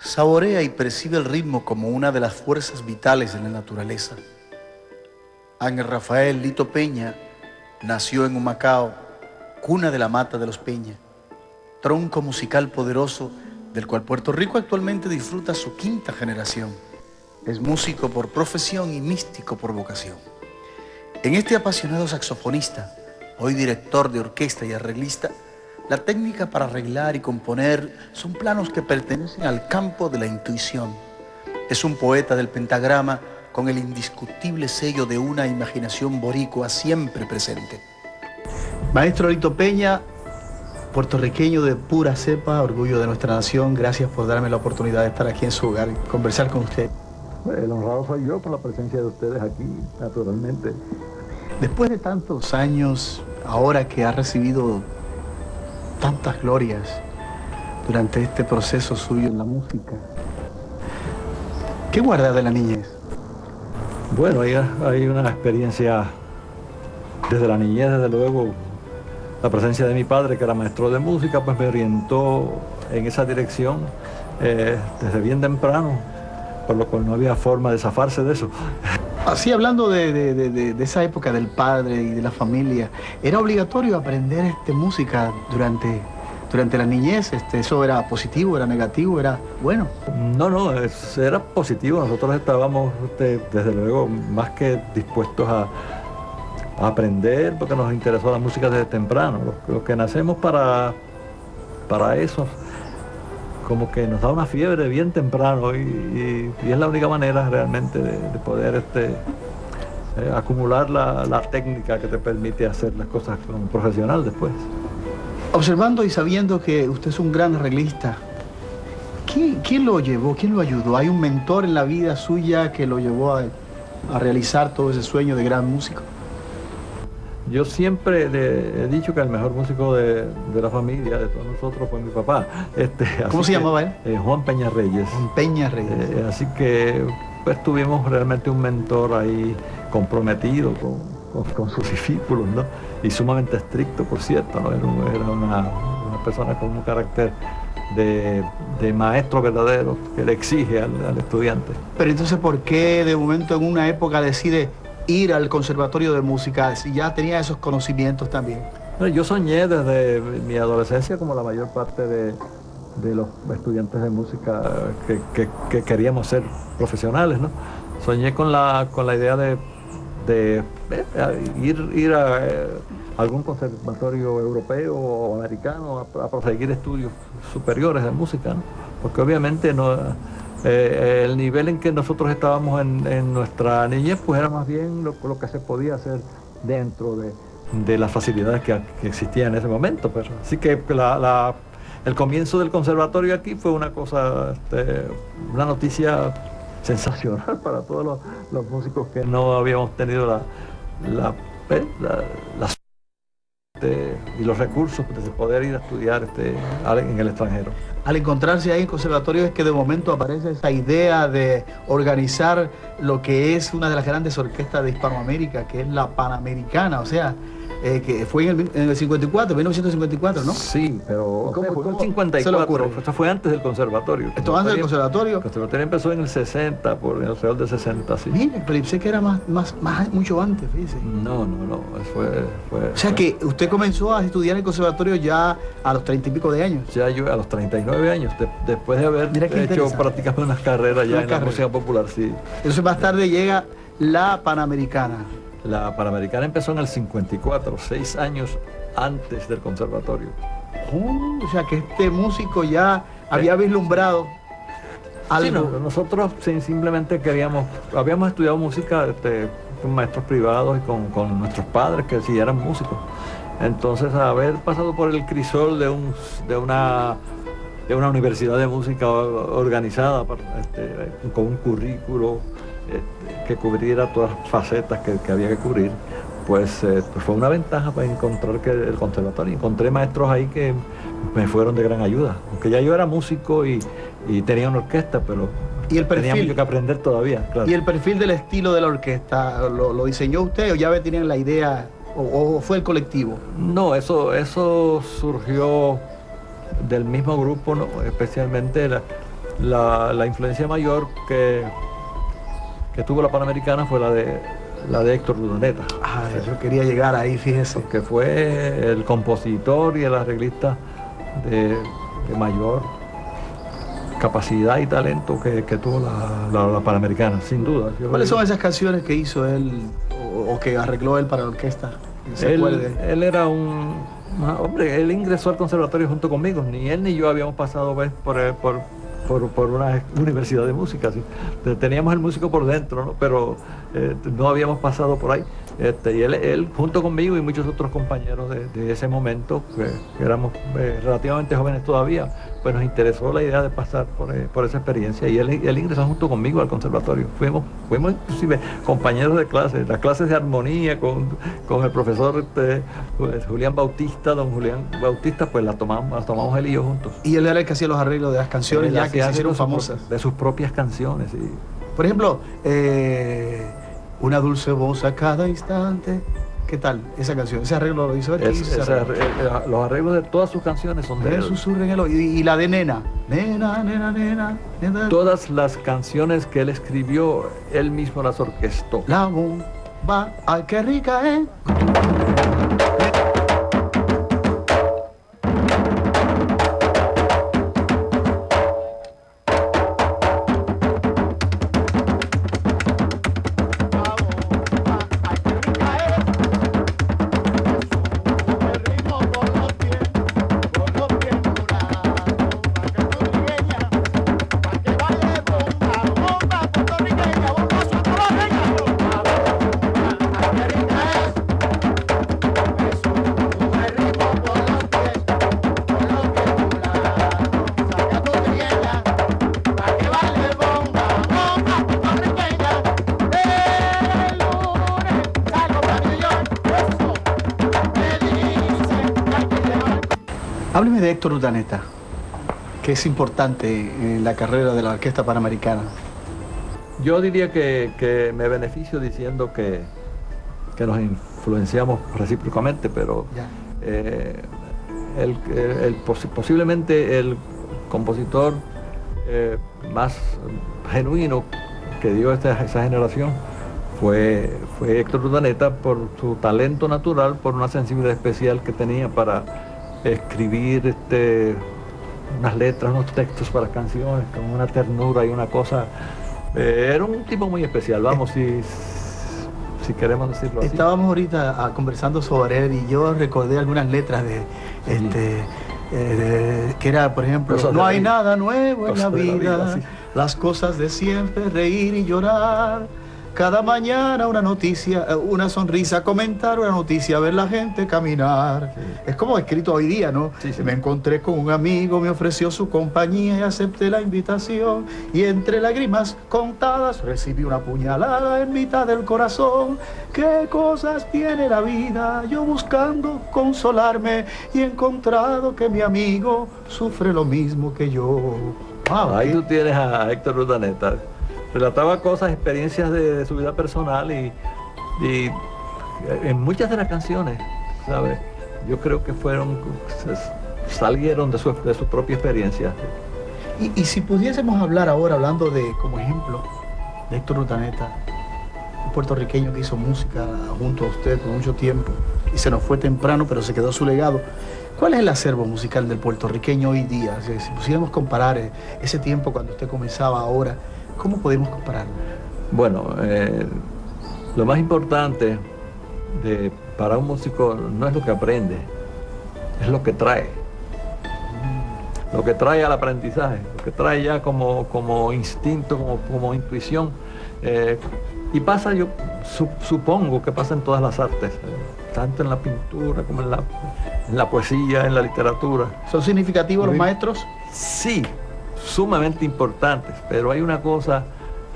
Saborea y percibe el ritmo como una de las fuerzas vitales de la naturaleza. Ángel Rafael Lito Peña nació en Humacao, cuna de la mata de los Peña, tronco musical poderoso del cual Puerto Rico actualmente disfruta su quinta generación. Es músico por profesión y místico por vocación. En este apasionado saxofonista, hoy director de orquesta y arreglista, la técnica para arreglar y componer son planos que pertenecen al campo de la intuición. Es un poeta del pentagrama con el indiscutible sello de una imaginación boricua siempre presente. Maestro Lito Peña, puertorriqueño de pura cepa, orgullo de nuestra nación, gracias por darme la oportunidad de estar aquí en su hogar y conversar con usted. El honrado soy yo por la presencia de ustedes aquí, naturalmente. Después de tantos años, ahora que ha recibido tantas glorias durante este proceso suyo en la música, ¿qué guarda de la niñez? Bueno, hay una experiencia desde la niñez, desde luego. La presencia de mi padre, que era maestro de música, pues me orientó en esa dirección desde bien temprano, por lo cual no había forma de zafarse de eso. Así, hablando de esa época del padre y de la familia, ¿era obligatorio aprender música durante la niñez? ¿Eso era positivo, era negativo, era bueno? No, era positivo. Nosotros estábamos, desde luego, más que dispuestos a aprender, porque nos interesó la música desde temprano. Los que nacemos para eso, como que nos da una fiebre bien temprano y es la única manera realmente de poder acumular la técnica que te permite hacer las cosas como profesional después. Observando y sabiendo que usted es un gran arreglista, ¿quién lo llevó? ¿Quién lo ayudó? ¿Hay un mentor en la vida suya que lo llevó a realizar todo ese sueño de gran músico? Yo siempre le he dicho que el mejor músico de la familia, de todos nosotros, fue mi papá. ¿Cómo se llamaba él? Juan Peña Reyes. Juan Peña Reyes. Así que pues tuvimos realmente un mentor ahí comprometido con sus discípulos, ¿no? Y sumamente estricto, por cierto, ¿no? Era una persona con un carácter de maestro verdadero que le exige al estudiante. Pero entonces, ¿por qué de momento en una época decide ir al conservatorio de música si ya tenía esos conocimientos también? Yo soñé desde mi adolescencia, como la mayor parte de los estudiantes de música que queríamos ser profesionales, ¿no? Soñé con la idea de ir a algún conservatorio europeo o americano a proseguir estudios superiores de música, ¿no? Porque obviamente el nivel en que nosotros estábamos en nuestra niñez, pues era más bien lo que se podía hacer dentro de las facilidades que existían en ese momento. Pues. Así que el comienzo del conservatorio aquí fue una cosa, una noticia sensacional para todos los músicos que no habíamos tenido la y los recursos de poder ir a estudiar en el extranjero. Al encontrarse ahí en conservatorio es que de momento aparece esa idea de organizar lo que es una de las grandes orquestas de Hispanoamérica, que es la Panamericana, o sea, que fue en el 54, 1954, ¿no? Sí, pero fue en el 54, eso fue antes del conservatorio. ¿Esto antes del conservatorio? El conservatorio empezó en el 60, por alrededor del 60, sí. Mire, pero sé que era mucho antes, fíjese. No, O sea que usted comenzó a estudiar en el conservatorio ya a los 30 y pico de años. Ya yo a los 39 años, después de haber hecho prácticamente unas carreras ya en la música popular, sí. Entonces más tarde llega la Panamericana. La Panamericana empezó en el 54, 6 años antes del conservatorio. O sea que este músico ya había vislumbrado algo. Sí, no, nosotros simplemente habíamos estudiado música con maestros privados y con nuestros padres que sí eran músicos. Entonces, haber pasado por el crisol de una universidad de música organizada con un currículo que cubriera todas las facetas que había que cubrir, pues fue una ventaja para encontrar el conservatorio. Encontré maestros ahí que me fueron de gran ayuda, aunque ya yo era músico y tenía una orquesta, pero tenía mucho que aprender todavía, claro. ¿Y el perfil del estilo de la orquesta lo diseñó usted o ya tenían la idea o fue el colectivo? No, eso surgió del mismo grupo, ¿no? Especialmente la influencia mayor que tuvo la Panamericana fue la de Héctor Urdaneta. Ah, yo quería llegar ahí, fíjese. Que fue el compositor y el arreglista de mayor capacidad y talento que tuvo la Panamericana, sin duda. ¿Cuáles son esas canciones que hizo él o que arregló él para la orquesta? Él era hombre, él ingresó al conservatorio junto conmigo. Ni él ni yo habíamos pasado por una universidad de música, ¿sí? Teníamos el músico por dentro, ¿no? Pero no habíamos pasado por ahí. Y él junto conmigo y muchos otros compañeros de ese momento, que éramos relativamente jóvenes todavía, pues nos interesó la idea de pasar por esa experiencia, y él ingresó junto conmigo al conservatorio. Fuimos inclusive compañeros de clase, las clases de armonía con el profesor Julián Bautista, don Julián Bautista, pues las tomamos él y yo juntos. Y él era el que hacía los arreglos de las canciones ya que se hicieron famosas. De sus propias canciones, sí. Por ejemplo, Una dulce voz a cada instante. ¿Qué tal esa canción? ¿Ese arreglo lo hizo él? Los arreglos de todas sus canciones son de él. Susurra en el oído. Y la de Nena. Nena, nena, nena, nena. Todas las canciones que él escribió, él mismo las orquestó. La bomba, ay, qué rica, ¿eh? Hábleme de Héctor Urdaneta, que es importante en la carrera de la Orquesta Panamericana. Yo diría que me beneficio diciendo que nos influenciamos recíprocamente, pero posiblemente el compositor más genuino que dio esa generación fue Héctor Urdaneta, por su talento natural, por una sensibilidad especial que tenía para escribir unas letras, unos textos para canciones con una ternura y una cosa. Era un tipo muy especial, vamos, si queremos decirlo así. Estábamos ahorita conversando sobre él y yo recordé algunas letras que era, por ejemplo, no hay nada nuevo en la vida, las cosas de siempre, reír y llorar. Cada mañana una noticia, una sonrisa, comentar una noticia, ver la gente caminar. Sí. Es como escrito hoy día, ¿no? Sí, sí. Me encontré con un amigo, me ofreció su compañía y acepté la invitación. Y entre lágrimas contadas recibí una puñalada en mitad del corazón. ¿Qué cosas tiene la vida? Yo buscando consolarme y he encontrado que mi amigo sufre lo mismo que yo. Wow, ahí tú tienes a Héctor Urdaneta. Relataba cosas, experiencias de su vida personal y en muchas de las canciones, ¿sabes? Yo creo que salieron de su propia experiencia. Y si pudiésemos hablar ahora, hablando como ejemplo, de Héctor Urdaneta, un puertorriqueño que hizo música junto a usted por mucho tiempo y se nos fue temprano, pero se quedó su legado. ¿Cuál es el acervo musical del puertorriqueño hoy día? Si pudiéramos comparar ese tiempo cuando usted comenzaba ahora, ¿cómo podemos compararlo? Bueno, lo más importante para un músico no es lo que aprende, es lo que trae. Lo que trae al aprendizaje, lo que trae ya como instinto, como intuición. Y pasa, yo supongo que pasa en todas las artes, tanto en la pintura como en la poesía, en la literatura. ¿Son significativos los maestros? Sí, sumamente importantes, pero hay una cosa,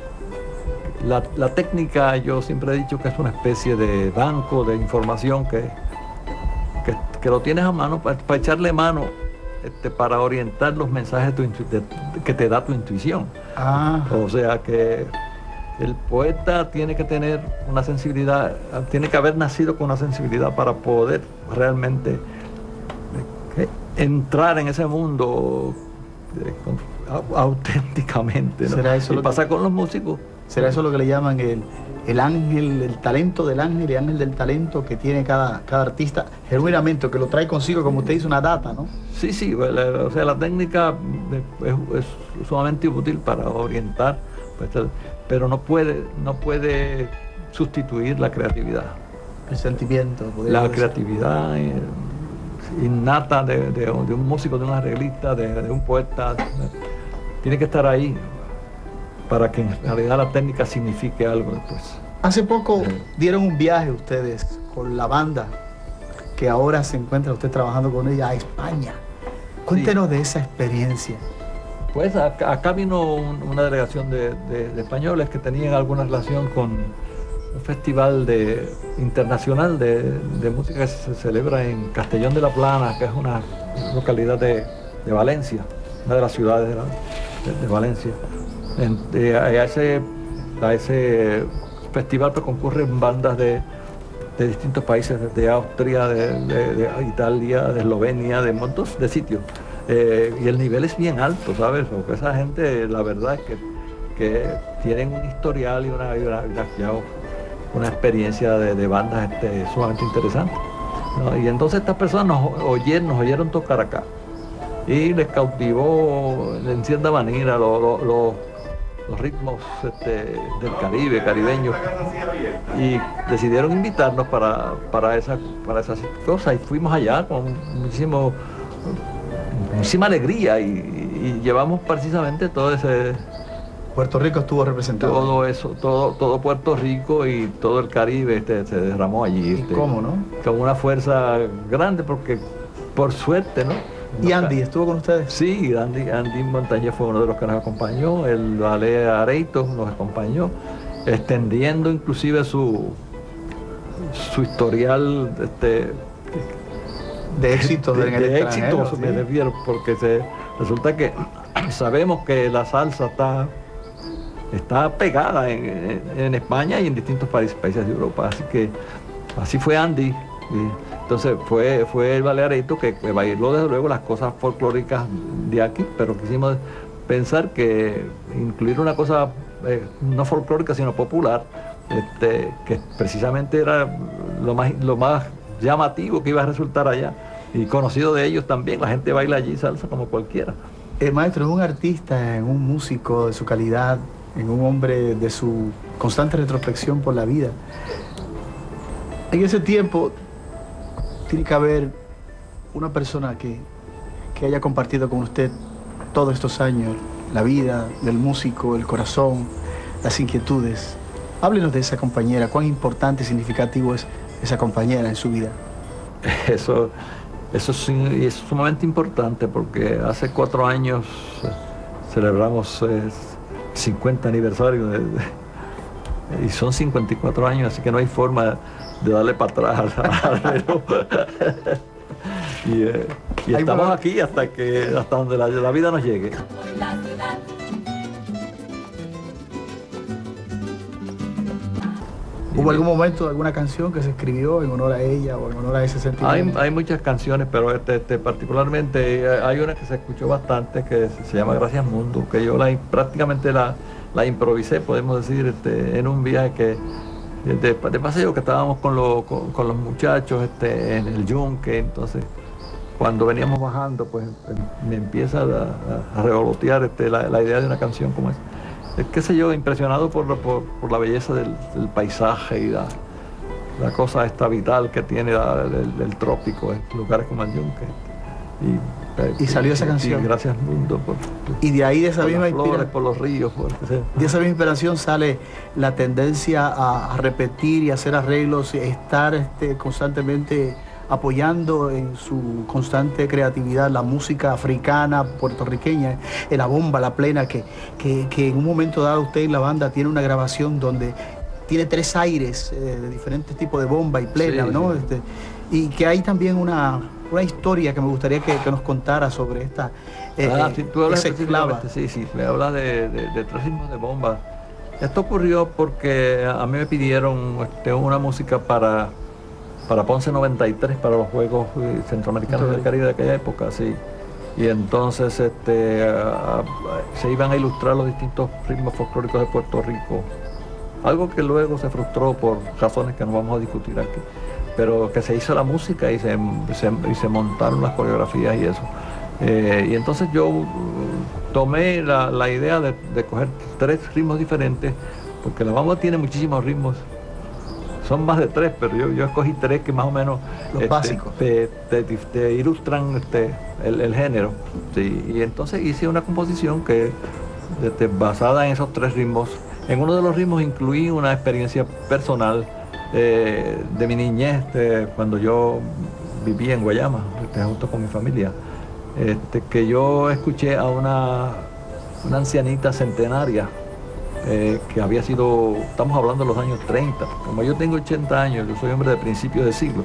la técnica, yo siempre he dicho que es una especie de banco de información que lo tienes a mano para echarle mano para orientar los mensajes que te da tu intuición. O sea que el poeta tiene que tener una sensibilidad, tiene que haber nacido con una sensibilidad para poder realmente entrar en ese mundo auténticamente, ¿no? ¿Será eso y lo pasa que, con los músicos? ¿será eso lo que le llaman el ángel, el talento del ángel, el ángel del talento que tiene cada artista, genuinamente, que lo trae consigo, como usted dice, una data, ¿no? Sí, sí, o sea, la técnica es sumamente útil para orientar, pues, pero no puede sustituir la creatividad. El sentimiento. La creatividad innata de un músico, de un arreglista, de un poeta, tiene que estar ahí para que en realidad la técnica signifique algo después. Hace poco dieron un viaje ustedes con la banda, que ahora se encuentra usted trabajando con ella, a España. Cuéntenos de esa experiencia. Pues acá vino una delegación de españoles que tenían alguna relación con un festival internacional de música que se celebra en Castellón de la Plana, que es una localidad de Valencia, una de las ciudades de Valencia. A ese festival pues concurren bandas de distintos países, de Austria, de Italia, de Eslovenia, de montones de sitios. Y el nivel es bien alto, ¿sabes? Porque esa gente, la verdad es que tienen un historial y una experiencia de bandas sumamente interesante, ¿no? Y entonces estas personas nos oyeron tocar acá y les cautivó en cierta manera los ritmos del Caribe, caribeños, y decidieron invitarnos para esas cosas, y fuimos allá con muchísima alegría y llevamos precisamente todo ese... Puerto Rico estuvo representado. Todo eso, todo Puerto Rico y todo el Caribe se derramó allí. ¿Y cómo, no? Con una fuerza grande, porque por suerte, ¿no? ¿Y Andy estuvo con ustedes? Sí, Andy Montañez fue uno de los que nos acompañó, el Ballet Areito nos acompañó, extendiendo inclusive su historial de éxito en el extranjero, éxito, me refiero, porque resulta que sabemos que la salsa está pegada en España y en distintos países de Europa, así que así fue Andy. Entonces fue el Ballet Areito que bailó desde luego las cosas folclóricas de aquí, pero quisimos pensar que incluir una cosa no folclórica sino popular, que precisamente era lo más llamativo que iba a resultar allá y conocido de ellos también. La gente baila allí salsa como cualquiera. El maestro es un artista, en un músico de su calidad, en un hombre de su constante retrospección por la vida. En ese tiempo tiene que haber una persona que haya compartido con usted todos estos años la vida del músico, el corazón, las inquietudes. Háblenos de esa compañera, cuán importante y significativo es esa compañera en su vida. Eso sí, es sumamente importante, porque hace 4 años celebramos 50 aniversario y son 54 años, así que no hay forma de darle para atrás al reloj. Y estamos aquí hasta donde la vida nos llegue. ¿Hubo algún momento, alguna canción que se escribió en honor a ella o en honor a ese sentimiento? Hay muchas canciones, pero particularmente hay una que se escuchó bastante que se llama Gracias Mundo, que yo prácticamente la improvisé, podemos decir, en un viaje de paseo que estábamos con los muchachos en el Yunque. Entonces cuando veníamos bajando, pues me empieza a revolotear la idea de una canción como esa. Qué sé yo, impresionado por la belleza del paisaje y la cosa esta vital que tiene el trópico, en lugares como el Yunque. Y salió esa canción. Gracias Mundo. Y de ahí, de esa misma inspiración, por los ríos. De esa misma inspiración sale la tendencia a repetir y hacer arreglos, estar constantemente apoyando en su constante creatividad la música africana, puertorriqueña, la bomba, la plena, que en un momento dado usted y la banda tiene una grabación donde tiene 3 aires de diferentes tipos de bomba y plena, sí, ¿no? Sí. Y que hay también una historia que me gustaría que nos contara sobre esta si tú hablas sí, me hablas de 3 ritmos de bomba. Esto ocurrió porque a mí me pidieron una música para Ponce 93, para los Juegos Centroamericanos del Caribe de aquella época, sí. y entonces se iban a ilustrar los distintos ritmos folclóricos de Puerto Rico. Algo que luego se frustró por razones que no vamos a discutir aquí, pero que se hizo la música y se montaron las coreografías y eso. Y entonces yo tomé la idea de coger 3 ritmos diferentes, porque la bamba tiene muchísimos ritmos. Son más de 3, pero yo escogí 3 que más o menos los básicos te ilustran el género. Sí. Y entonces hice una composición que basada en esos 3 ritmos. En uno de los ritmos incluí una experiencia personal de mi niñez, cuando yo vivía en Guayama, junto con mi familia, que yo escuché a una ancianita centenaria, que había sido, estamos hablando de los años 30, como yo tengo 80 años, yo soy hombre de principios de siglo,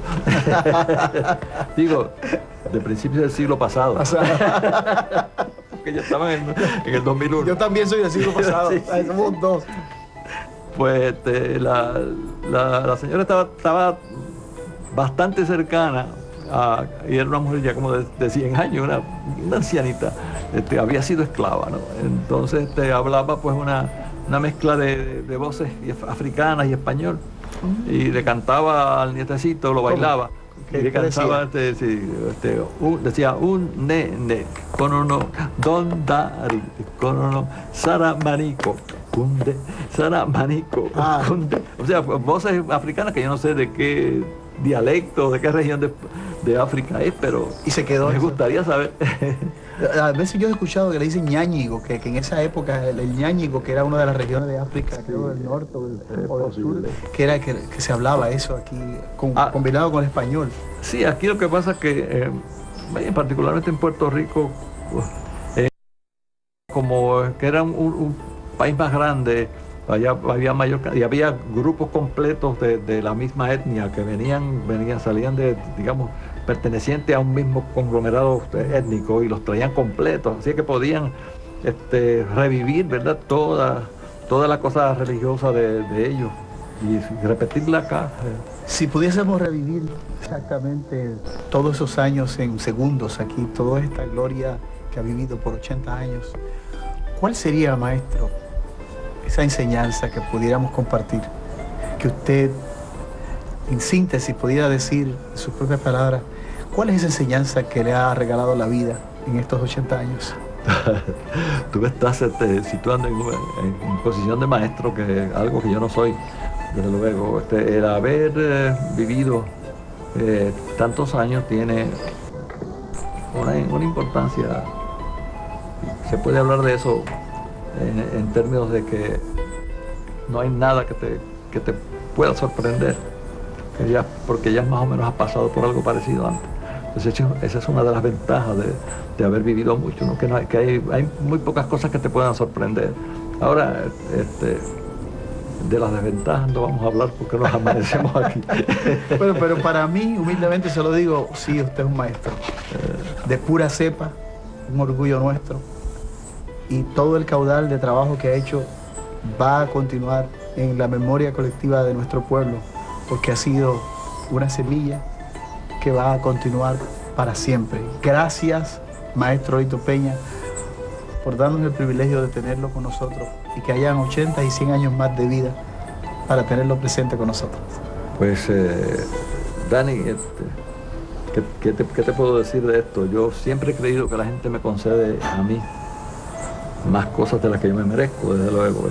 digo, de principios del siglo pasado, porque ya estaban en el 2001. Yo también soy del siglo pasado, sí, sí. Somos 2. Pues la señora estaba bastante cercana, y era una mujer ya como de 100 años, una ancianita, había sido esclava, ¿no? Entonces hablaba pues una mezcla de voces africanas y español, y le cantaba al nietecito, lo bailaba, y le cantaba, decía un nene, conono, don dari, conono, sara manico, kunde, sara manico, kunde. O sea, voces africanas que yo no sé de qué dialecto, de qué región de África es, pero y se quedó me eso. Gustaría saber. A veces yo he escuchado que le dicen ñáñigo, que en esa época el ñáñigo, que era una de las regiones de África, creo del norte o del sur, que era que se hablaba eso aquí, combinado con el español. Sí, aquí lo que pasa es que, particularmente en Puerto Rico, como que era un país más grande, había mayor, y había grupos completos de la misma etnia que salían de, digamos, pertenecientes a un mismo conglomerado étnico, y los traían completos, así que podían revivir, ¿verdad?, toda la cosa religiosa de ellos y repetirla acá. Si pudiésemos revivir exactamente todos esos años en segundos aquí, toda esta gloria que ha vivido por 80 años, ¿cuál sería, maestro, esa enseñanza que pudiéramos compartir? Que usted, en síntesis, pudiera decir en sus propias palabras, ¿cuál es esa enseñanza que le ha regalado la vida en estos 80 años? Tú me estás situando en posición de maestro, que es algo que yo no soy, desde luego. El haber vivido tantos años tiene una importancia. Se puede hablar de eso en términos de que no hay nada que te pueda sorprender, porque ya más o menos has pasado por algo parecido antes. Entonces esa es una de las ventajas de haber vivido mucho, ¿no? Que hay muy pocas cosas que te puedan sorprender. Ahora, de las desventajas no vamos a hablar porque nos amanecemos aquí. Pero para mí, humildemente se lo digo, sí, usted es un maestro de pura cepa, un orgullo nuestro, y todo el caudal de trabajo que ha hecho va a continuar en la memoria colectiva de nuestro pueblo, porque ha sido una semilla que va a continuar para siempre. Gracias, maestro Lito Peña, por darnos el privilegio de tenerlo con nosotros y que hayan 80 y 100 años más de vida para tenerlo presente con nosotros. Pues, Dani, ¿qué te puedo decir de esto? Yo siempre he creído que la gente me concede a mí más cosas de las que yo me merezco, desde luego.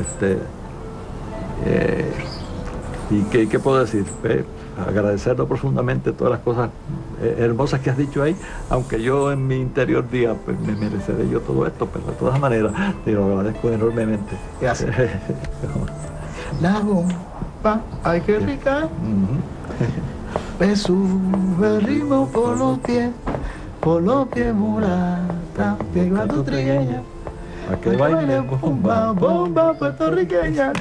¿Y qué puedo decir? Agradecerlo profundamente todas las cosas hermosas que has dicho ahí, aunque yo en mi interior diga, pues me mereceré yo todo esto, pero de todas maneras te lo agradezco enormemente. Gracias. La bomba, ay qué rica, me sube el ritmo por los pies mulata, pega tu trigueña, a que baile bomba, bomba puertorriqueña.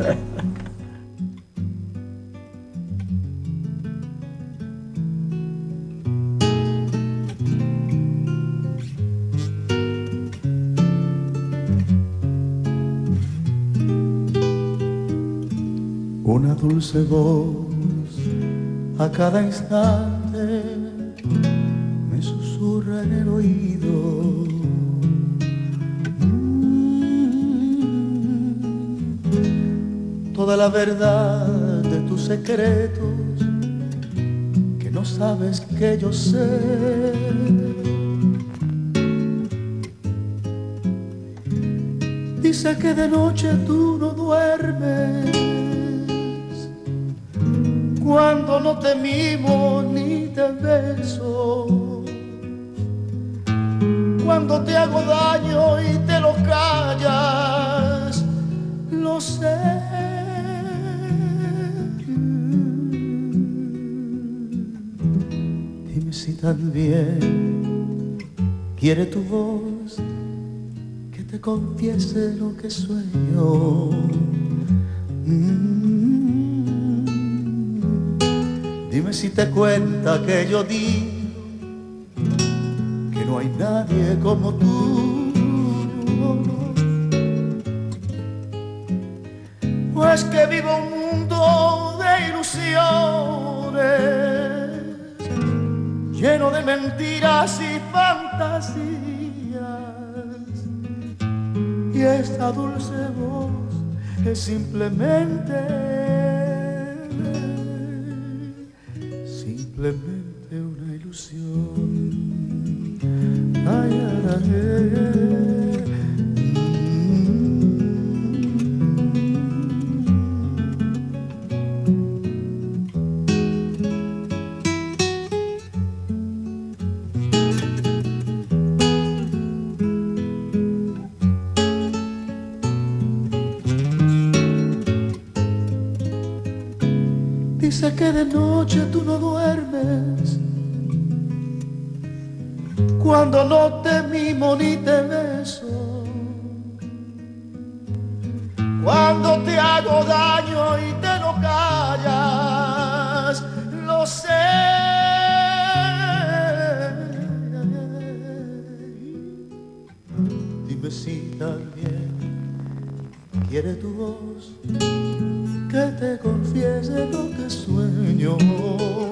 Una dulce voz a cada instante me susurra susurra en el oído. Toda la verdad de tus secretos que no sabes que yo sé. Dice que de noche tú no duermes cuando no te mimo ni te beso, cuando te hago daño y te lo callas, lo sé. Dime si también quiere tu voz que te confiese lo que sueño. Dime si te cuenta que yo digo que no hay nadie como tú. Pues que vivo un mundo de ilusiones, lleno de mentiras y fantasías, y esta dulce voz es simplemente una ilusión. Ay, ay, ay, Dice que de noche tú no duermes cuando no te mimo ni te beso, cuando te hago daño y te lo callas, lo sé. Dime si también quiere tu voz que te confiese lo que sueño.